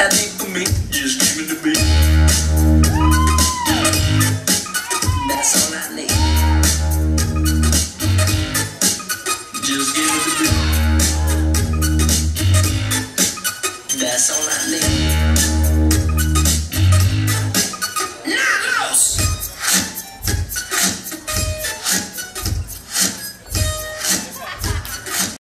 that ain't for me. You just give me the beat.